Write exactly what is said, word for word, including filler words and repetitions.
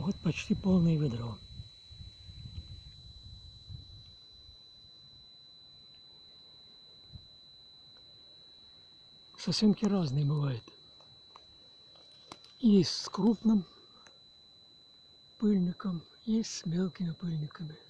Вот почти полное ведро. Сосенки разные бывают. Есть с крупным пыльником, есть с мелкими пыльниками.